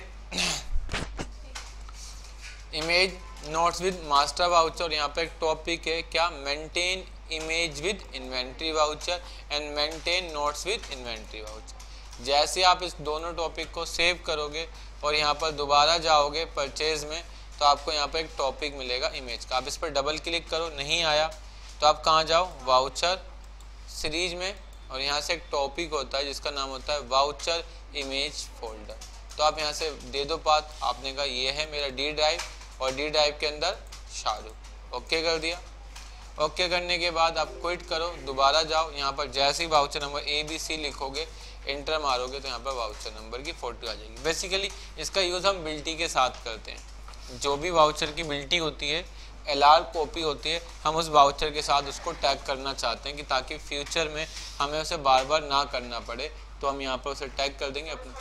image notes with master voucher, और यहाँ पर एक टॉपिक है क्या, maintain image with inventory voucher and maintain notes with inventory voucher. जैसे आप इस दोनों टॉपिक को सेव करोगे और यहाँ पर दोबारा जाओगे परचेज में तो आपको यहाँ पर एक टॉपिक मिलेगा इमेज का। आप इस पर डबल क्लिक करो, नहीं आया तो आप कहाँ जाओ, वाउचर सीरीज में, और यहाँ से एक टॉपिक होता है जिसका नाम होता है वाउचर इमेज फोल्डर। तो आप यहाँ से दे दो पाथ, आपने कहा ये है मेरा डी ड्राइव और डी ड्राइव के अंदर शाहरुख, ओके कर दिया। ओके करने के बाद आप क्विट करो, दोबारा जाओ, यहाँ पर जैसे ही वाउचर नंबर ABC लिखोगे, इंटर मारोगे तो यहाँ पर वाउचर नंबर की फोटो आ जाएगी। बेसिकली इसका यूज़ हम बिल्टी के साथ करते हैं, जो भी वाउचर की बिल्टी होती है, LR कॉपी होती है, हम उस वाउचर के साथ उसको टैग करना चाहते हैं कि ताकि फ्यूचर में हमें उसे बार बार ना करना पड़े, तो हम यहाँ पर उसे टैग कर देंगे अपना।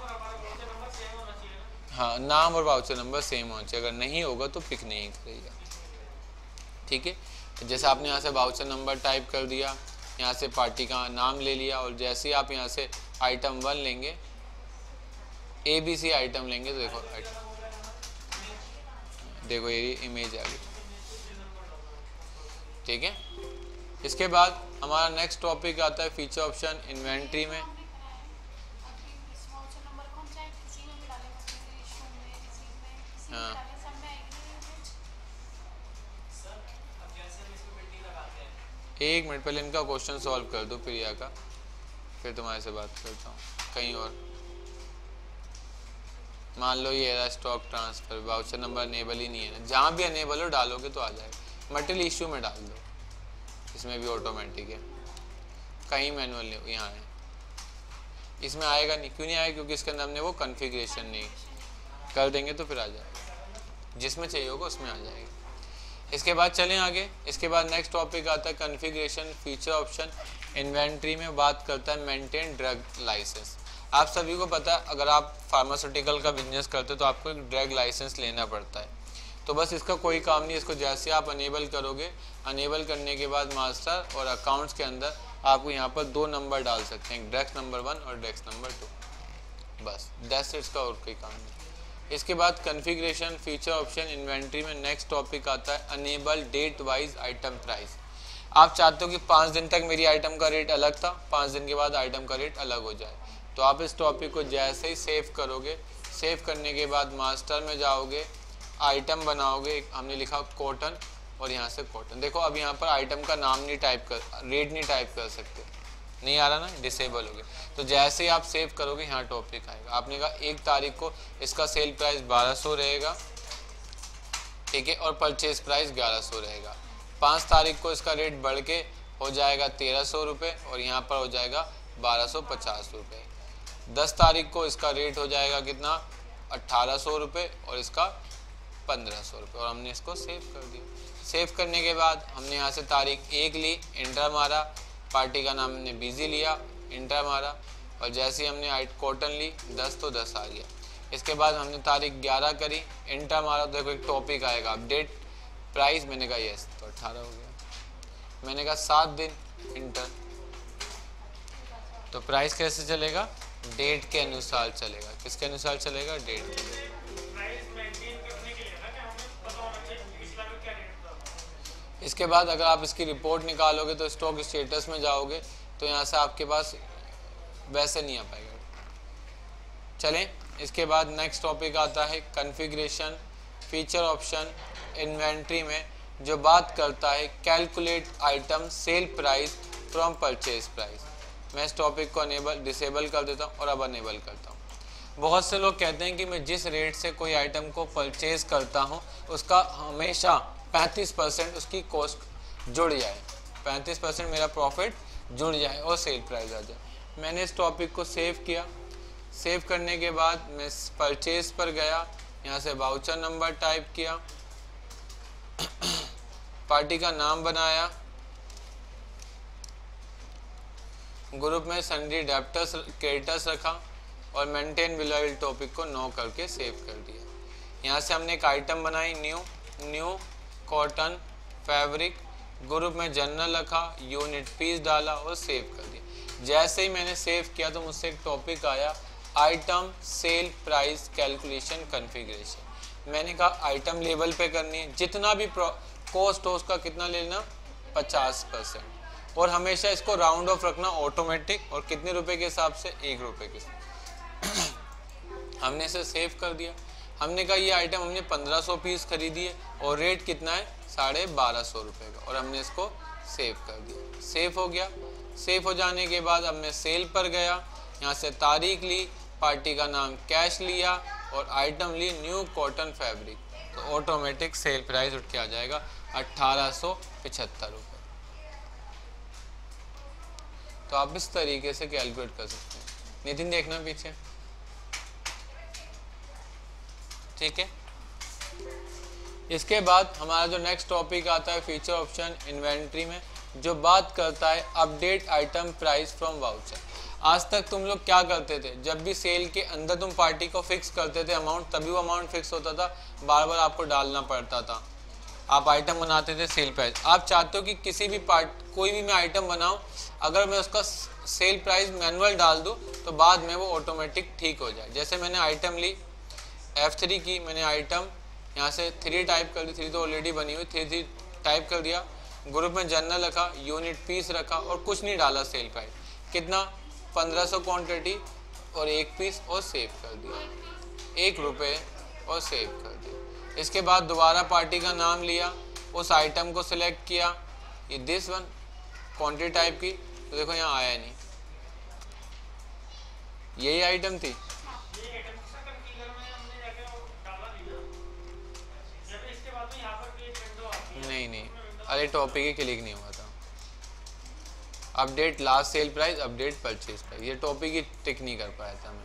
हाँ, नाम और वाउचर नंबर सेम होना चाहिए, अगर नहीं होगा तो पिक नहीं करेगा। ठीक है, तो जैसे आपने यहाँ से वाउचर नंबर टाइप कर दिया, यहाँ से पार्टी का नाम ले लिया, और जैसे ही आप यहाँ से आइटम 1 लेंगे, ABC आइटम लेंगे, तो देखो ये इमेज आ गई। ठीक है, इसके बाद हमारा नेक्स्ट टॉपिक आता है फीचर ऑप्शन इन्वेंट्री में। हाँ, एक मिनट पहले इनका क्वेश्चन सॉल्व कर दो प्रिया का, फिर तुम्हारे से बात करता हूँ कहीं और। मान लो ये है stock transfer, voucher number enable ही नहीं है, जहाँ भी अनेबल हो डालोगे तो आ जाएगा। मटेरियल इश्यू में डाल दो, इसमें भी ऑटोमेटिक है, कहीं मैनुअल नहीं, यहाँ है। इसमें आएगा नहीं, क्यों नहीं आएगा? क्योंकि इसके अंदर हमने वो कॉन्फ़िगरेशन नहीं कर देंगे तो फिर आ जाएगा, जिसमें चाहिए होगा उसमें आ जाएगा। इसके बाद चलें आगे। इसके बाद नेक्स्ट टॉपिक आता है कॉन्फ़िगरेशन फीचर ऑप्शन इन्वेंट्री में बात करता है मेंटेन ड्रग लाइसेंस। आप सभी को पता है, अगर आप फार्मास्यूटिकल का बिजनेस करते हो तो आपको एक ड्रग लाइसेंस लेना पड़ता है। तो बस इसका कोई काम नहीं, इसको जैसे आप अनेबल करोगे, अनेबल करने के बाद मास्टर और अकाउंट्स के अंदर आपको यहाँ पर 2 नंबर डाल सकते हैं, ड्रग्स नंबर 1 और ड्रग्स नंबर 2, बस दैट्स इट, इसका और कोई काम नहीं। इसके बाद कॉन्फ़िगरेशन फीचर ऑप्शन इन्वेंट्री में नेक्स्ट टॉपिक आता है enable date wise item price. आप चाहते हो कि 5 दिन तक मेरी आइटम का रेट अलग था, 5 दिन के बाद आइटम का रेट अलग हो जाए, तो आप इस टॉपिक को जैसे ही सेव करोगे, सेव करने के बाद मास्टर में जाओगे, आइटम बनाओगे, हमने लिखा कॉटन और यहाँ से कॉटन। देखो अब यहाँ पर आइटम का नाम नहीं टाइप कर, रेट नहीं टाइप कर सकते, नहीं आ रहा ना, डिसेबल हो गया। तो जैसे ही आप सेव करोगे यहाँ टॉपिक आएगा। आपने कहा 1 तारीख को इसका सेल प्राइस 1200 रहेगा, ठीक है, और परचेज प्राइस 1100 रहेगा। 5 तारीख को इसका रेट बढ़ के हो जाएगा 1300 रुपये और यहाँ पर हो जाएगा 1250 रुपये। 10 तारीख को इसका रेट हो जाएगा कितना, 1800 रुपये और इसका 1500 रुपये, और हमने इसको सेव कर दिया। सेव करने के बाद हमने यहाँ से तारीख 1 ली, इंटर मारा, पार्टी का नाम हमने बिजी लिया, इंटर मारा, और जैसे ही हमने कॉटन ली 10 तो 10 आ गया। इसके बाद हमने तारीख 11 करी, इंटर मारा, तो देखो एक टॉपिक आएगा अपडेट प्राइस, मैंने कहा यस, तो 18 हो गया। मैंने कहा 7 दिन, इंटर, तो प्राइस कैसे चलेगा, डेट के अनुसार चलेगा। किसके अनुसार चलेगा, डेट के। इसके बाद अगर आप इसकी रिपोर्ट निकालोगे तो स्टॉक स्टेटस में जाओगे तो यहाँ से आपके पास वैसे नहीं आ पाएगा। चलें, इसके बाद नेक्स्ट टॉपिक आता है कॉन्फ़िगरेशन फीचर ऑप्शन इन्वेंट्री में, जो बात करता है calculate item sale price from purchase price. मैं इस टॉपिक को डिसेबल कर देता हूँ और अब अनेबल करता हूँ। बहुत से लोग कहते हैं कि मैं जिस रेट से कोई आइटम को परचेज करता हूँ उसका हमेशा 35% उसकी कॉस्ट जुड़ जाए, 35% मेरा प्रॉफिट जुड़ जाए और सेल प्राइस आ जाए। मैंने इस टॉपिक को सेव किया। सेव करने के बाद मैं परचेज पर गया, यहाँ से वाउचर नंबर टाइप किया, पार्टी का नाम बनाया, ग्रुप में सन्ड्री डेब्टर्स क्रेडिटर्स रखा और मेंटेन बिलोइल टॉपिक को नो करके सेव कर दिया। यहाँ से हमने एक आइटम बनाई, न्यू कॉटन फैब्रिक, ग्रुप में जनरल रखा, यूनिट पीस डाला और सेव कर दिया। जैसे ही मैंने सेव किया तो मुझसे एक टॉपिक आया item sale price calculation configuration. मैंने कहा आइटम लेवल पे करनी है, जितना भी कॉस्ट हो उसका कितना लेना, 50%, और हमेशा इसको राउंड ऑफ रखना ऑटोमेटिक, और कितने रुपए के हिसाब से, 1 रुपये के हिसाब। हमने इसे सेव कर दिया। हमने कहा ये आइटम हमने 1500 पीस खरीदी है और रेट कितना है, 1250 रुपये का, और हमने इसको सेव कर दिया। सेव हो गया। सेव हो जाने के बाद अब मैं सेल पर गया, यहाँ से तारीख ली, पार्टी का नाम कैश लिया और आइटम ली न्यू कॉटन फैब्रिक, तो ऑटोमेटिक सेल प्राइस उठ के आ जाएगा 1875 रुपये। तो आप इस तरीके से कैलकुलेट कर सकते हैं। नितिन देखना पीछे, ठीक है। इसके बाद हमारा जो नेक्स्ट टॉपिक आता है फीचर ऑप्शन इन्वेंट्री में, जो बात करता है update item price from voucher. आज तक तुम लोग क्या करते थे, जब भी सेल के अंदर तुम पार्टी को फिक्स करते थे अमाउंट, तभी वो अमाउंट फिक्स होता था, बार बार आपको डालना पड़ता था। आप आइटम बनाते थे सेल प्राइस, आप चाहते हो कि किसी भी कोई भी मैं आइटम बनाऊं, अगर मैं उसका सेल प्राइस मैनुअल डाल दूं तो बाद में वो ऑटोमेटिक ठीक हो जाए। जैसे मैंने आइटम ली F3 की, मैंने आइटम यहाँ से 3 टाइप कर दी, 3 तो ऑलरेडी बनी हुई, 3 टाइप कर दिया, ग्रुप में जनरल रखा, यूनिट पीस रखा और कुछ नहीं डाला सेल प्राइस, कितना 1500 क्वांटिटी और 1 पीस, और सेव कर दिया, 1 रुपये और सेव कर दिया। इसके बाद दोबारा पार्टी का नाम लिया, उस आइटम को सिलेक्ट किया, ये दिस वन क्वांटिटी टाइप की, तो देखो यहाँ आया नहीं, यही आइटम थी। नहीं, अरे टॉपिक ही क्लिक नहीं हुआ था। Update last sale price, update purchase price, ये टॉपिक ही टिक नहीं कर पाया था मैं।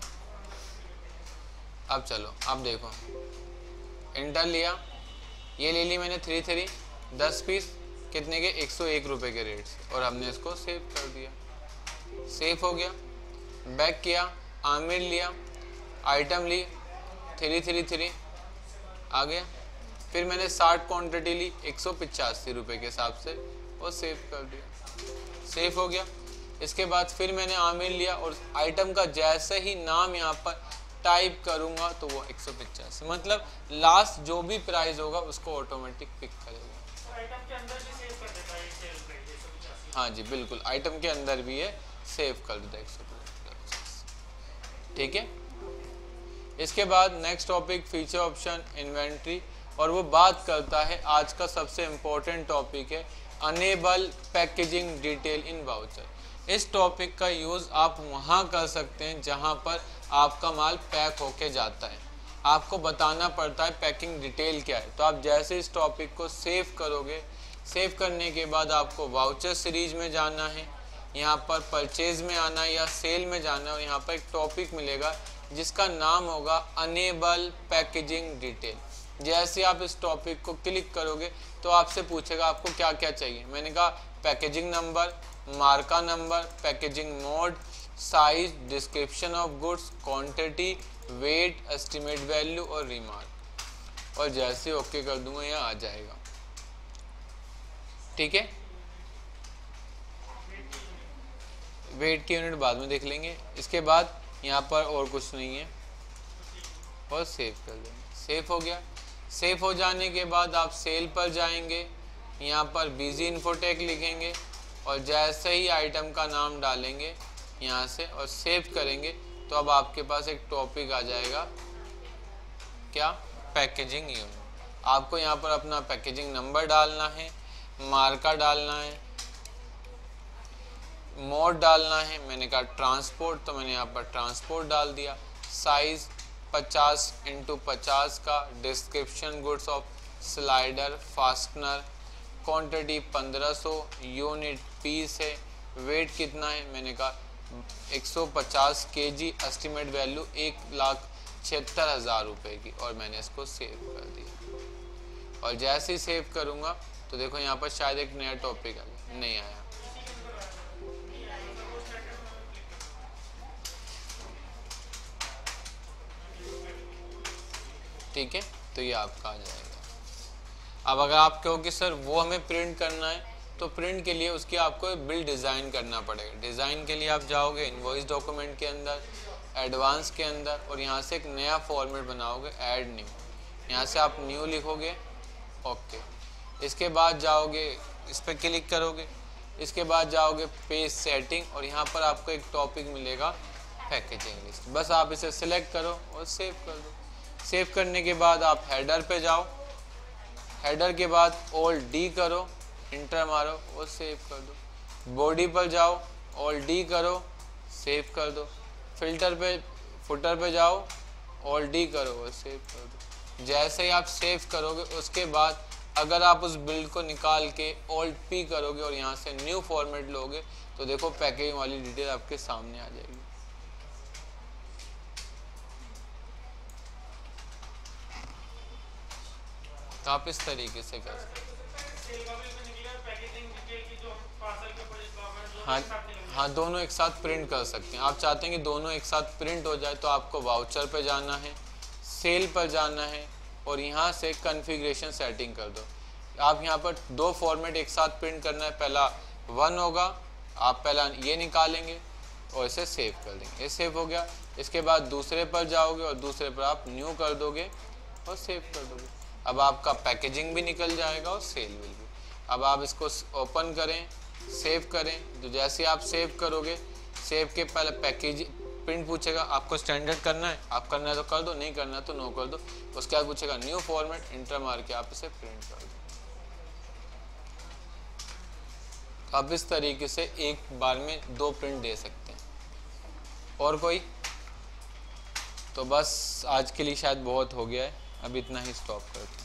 अब चलो, अब देखो, इंटर लिया, ये ले ली मैंने 3 10 पीस, कितने के 101 रुपये के रेट से, और हमने इसको सेव कर दिया, सेव हो गया। बैक किया, आमिर लिया, आइटम ली 333 आ गया, फिर मैंने 60 क्वांटिटी ली 185 रुपये के हिसाब से, और सेव कर दिया, सेव हो गया। इसके बाद फिर मैंने आमिर लिया और आइटम का जैसे ही नाम यहाँ पर टाइप करूँगा तो वो 185, मतलब लास्ट जो भी प्राइस होगा उसको ऑटोमेटिक पिक करेगा। तो आइटम के अंदर भी सेव कर देता है सेल प्राइस 185? हाँ जी बिल्कुल, आइटम के अंदर भी ये सेव कर देता है 185, ठीक है। इसके बाद next topic feature option inventory, और वो बात करता है आज का सबसे इम्पोर्टेंट टॉपिक है enable packaging detail in voucher. इस टॉपिक का यूज़ आप वहाँ कर सकते हैं जहाँ पर आपका माल पैक होके जाता है, आपको बताना पड़ता है पैकिंग डिटेल क्या है। तो आप जैसे इस टॉपिक को सेव करोगे, सेव करने के बाद आपको वाउचर सीरीज में जाना है, यहाँ पर परचेज में आना है या सेल में जाना है, और यहाँ पर एक टॉपिक मिलेगा जिसका नाम होगा अनेबल पैकेजिंग डिटेल। जैसे आप इस टॉपिक को क्लिक करोगे तो आपसे पूछेगा आपको क्या क्या चाहिए। मैंने कहा पैकेजिंग नंबर, मार्का number, packaging mode, size, description of goods, quantity, weight, estimate value और रिमार्क, और जैसे ओके कर दूंगा यहाँ आ जाएगा, ठीक है। वेट की यूनिट बाद में देख लेंगे। इसके बाद यहाँ पर और कुछ नहीं है, और सेव कर देंगे, सेव हो गया। सेव हो जाने के बाद आप सेल पर जाएंगे, यहाँ पर बिजी इन्फोटेक लिखेंगे और जैसे ही आइटम का नाम डालेंगे यहाँ से और सेव करेंगे तो अब आपके पास एक टॉपिक आ जाएगा, क्या, पैकेजिंग यूनिट। आपको यहाँ पर अपना पैकेजिंग नंबर डालना है, मार्का डालना है, मोड डालना है, मैंने कहा ट्रांसपोर्ट तो मैंने यहाँ पर ट्रांसपोर्ट डाल दिया, साइज 50x50 का, description goods of slider fastener, quantity 1500, unit piece है, वेट कितना है, मैंने कहा 150 kg, एस्टिमेट वैल्यू 1,76,000 रुपये की, और मैंने इसको सेव कर दिया। और जैसे ही सेव करूँगा तो देखो यहाँ पर शायद एक नया टॉपिक आ गया, नहीं आया, ठीक है, तो ये आपका आ जाएगा। अब अगर आप कहो कि सर वो हमें प्रिंट करना है, तो प्रिंट के लिए उसकी आपको बिल डिज़ाइन करना पड़ेगा। डिज़ाइन के लिए आप जाओगे इनवॉइस डॉक्यूमेंट के अंदर, एडवांस के अंदर, और यहाँ से एक नया फॉर्मेट बनाओगे, ऐड न्यू, यहाँ से आप न्यू लिखोगे, ओके। इसके बाद जाओगे, इस पर क्लिक करोगे, इसके बाद जाओगे पेज सेटिंग, और यहाँ पर आपको एक टॉपिक मिलेगा पैकेजिंग लिस्ट, बस आप इसे सिलेक्ट करो और सेव कर दो। सेव करने के बाद आप हेडर पे जाओ, हेडर के बाद ऑल डी करो, इंटर मारो और सेव कर दो। बॉडी पर जाओ, ऑल डी करो, सेव कर दो। फिल्टर पे, फुटर पे जाओ, ऑल डी करो और सेव कर दो। जैसे ही आप सेव करोगे उसके बाद अगर आप उस बिल्ड को निकाल के ऑल्ट पी करोगे और यहाँ से न्यू फॉर्मेट लोगे तो देखो पैकेजिंग वाली डिटेल आपके सामने आ जाएगी। तो आप इस तरीके से कर सकते हैं। हाँ, दोनों एक साथ प्रिंट कर सकते हैं। आप चाहते हैं कि दोनों एक साथ प्रिंट हो जाए तो आपको वाउचर पे जाना है, सेल पर जाना है और यहाँ से कॉन्फ़िगरेशन सेटिंग कर दो। आप यहाँ पर दो फॉर्मेट एक साथ प्रिंट करना है, पहला 1 होगा, आप पहला ये निकालेंगे और इसे सेव कर देंगे, ये सेव हो गया। इसके बाद दूसरे पर जाओगे और दूसरे पर आप न्यू कर दोगे और सेव कर दोगे। अब आपका पैकेजिंग भी निकल जाएगा और सेल भी। अब आप इसको ओपन करें, सेव करें, तो जैसे आप सेव करोगे, सेव के पहले पैकेज प्रिंट पूछेगा, आपको स्टैंडर्ड करना है, आप करना है तो कर दो, नहीं करना है तो नो कर दो। उसके बाद पूछेगा न्यू फॉर्मेट, इंटर मार के आप इसे प्रिंट कर दो। आप इस तरीके से एक बार में 2 प्रिंट दे सकते हैं। और कोई? तो बस आज के लिए शायद बहुत हो गया है, अब इतना ही स्टॉप करते हैं।